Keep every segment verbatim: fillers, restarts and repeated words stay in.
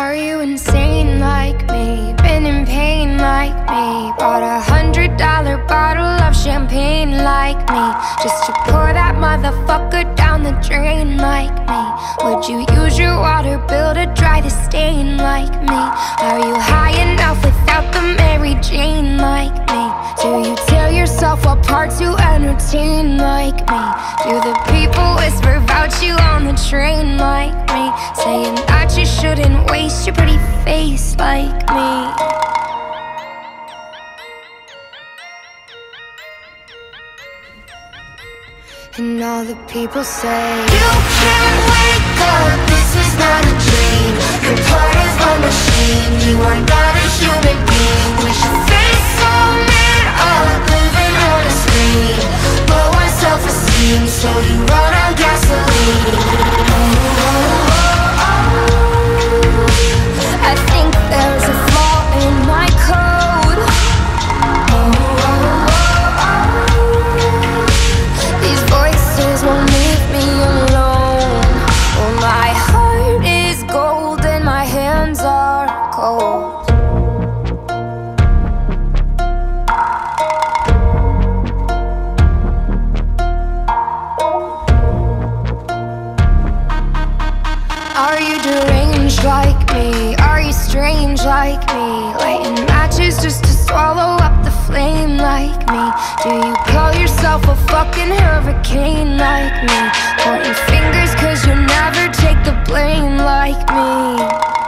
Are you insane like me? Been in pain like me? Bought a hundred dollar bottle of champagne like me, just to pour that motherfucker down the drain like me? Would you use your water bill to dry the stain like me? Are you high enough without the Mary Jane like me? Do you tear yourself apart to entertain like me? Do the people whisper about you on the train like me, saying that you shouldn't waste your pretty face like me? And all the people say, you can't wake up, this is not a dream. You're part of a machine, you are not a human being. We should face so mad up, living on a screen. Low on self-esteem, so you run on gasoline. I think there's a flaw in my code. These voices won't leave me alone. Oh, my heart is gold and my hands are cold. Are you deranged like me? Are you strange like me? Lighting matches just to swallow up the flame like me? Do you call yourself a fucking hurricane like me? Pointing fingers cause you never take the blame like me.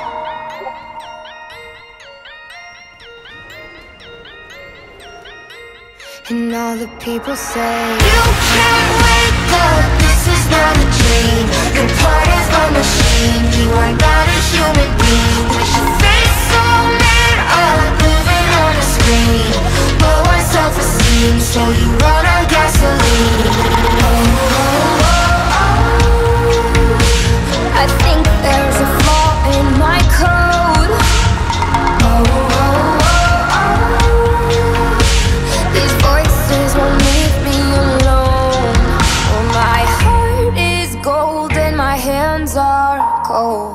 And all the people say, you can't wake up, this is not a dream. You're part of a machine, you are not a human being. We should face so mad up, living on a screen. Low on self-esteem, so you run on gasoline. I think there's a flaw in my code. These voices won't leave me alone. Oh, my heart is gold and my hands are cold.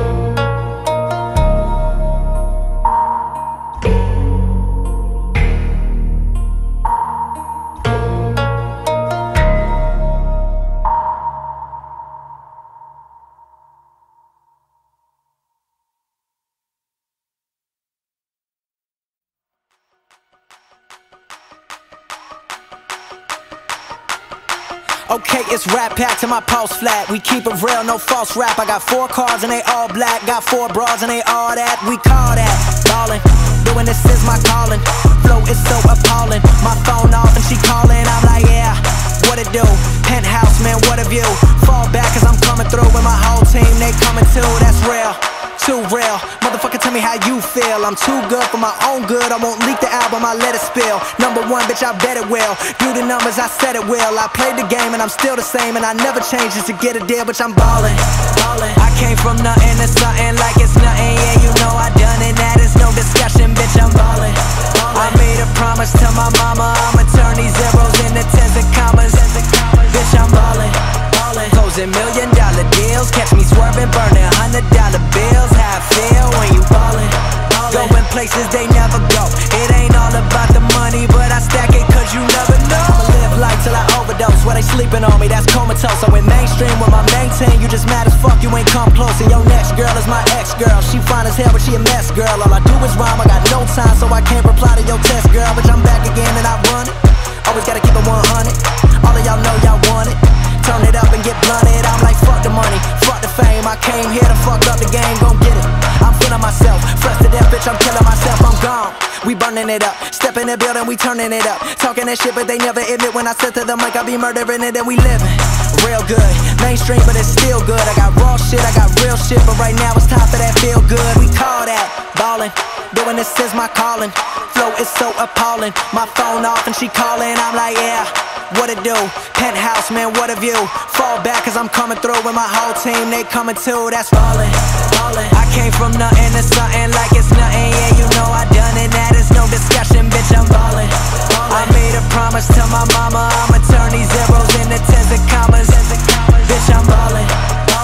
Okay, it's Rat Pack to my pulse flat. We keep it real, no false rap. I got four cars and they all black. Got four bras and they all that. We call that ballin'. Doing this is my calling. Flow is so appalling. My phone off and she calling. I'm like, yeah, what it do? Penthouse, man, what a view. Fall back cause I'm coming through with my whole team. They coming too, that's real. Too real, motherfucker, tell me how you feel. I'm too good for my own good. I won't leak the album, I let it spill. Number one, bitch, I bet it will. Do the numbers, I said it will. I played the game and I'm still the same, and I never change just to get a deal, bitch, I'm ballin', ballin'. I came from nothing to something like it's nothing. Yeah, you know I done it, that is no discussion, bitch, I'm ballin', ballin'. I made a promise to my mama, I'ma turn these zeros into tens and commas. Bitch, I'm ballin', ballin'. Closing million dollar deals, catch me swerving, burning hundred dollar bills. How I feel when you ballin', ballin'. Going places they never go. It ain't all about the money, but I stack it cause you never know. I'ma live life till I overdose. While they sleeping on me, that's comatose. So in mainstream with my main team, you just mad as fuck, you ain't come close. And your next girl is my ex-girl. She fine as hell, but she a mess, girl. All I do is rhyme, I got no time, so I can't reply to your text, girl. But I'm back again and I run it. Always gotta keep it one hundred. All of y'all know y'all want it. Turn it up and get blunted. I'm like, fuck the money, fuck the fame. I came here to fuck up the game, gon' get it. I'm feeling myself, fresh to death, bitch, I'm killing myself, I'm gone. We burning it up, step in the building, we turning it up. Talking that shit, but they never admit when I said to them like I be murdering it and we living real good. Mainstream, but it's still good. I got raw shit, I got real shit, but right now it's time for that feel good. We call that ballin'. Doing this is my calling. Flow is so appalling. My phone off and she calling. I'm like, yeah, what it do? Penthouse, man, what a view. Fall back cause I'm coming through with my whole team. They coming too, that's ballin', ballin'. I came from nothing to something like it's nothing. Yeah, you know I done it, that is no discussion, bitch, I'm ballin', ballin'. I made a promise to my mama, I'ma turn these zeros into tens and commas. Bitch, I'm ballin', ballin'.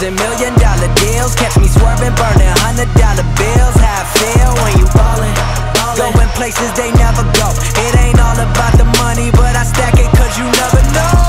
closing million dollar deals. Catch me swerving, burning hundred dollar bills. How I feel when you ballin', going places they never go. It ain't all about the money, but I stack it cause you never know.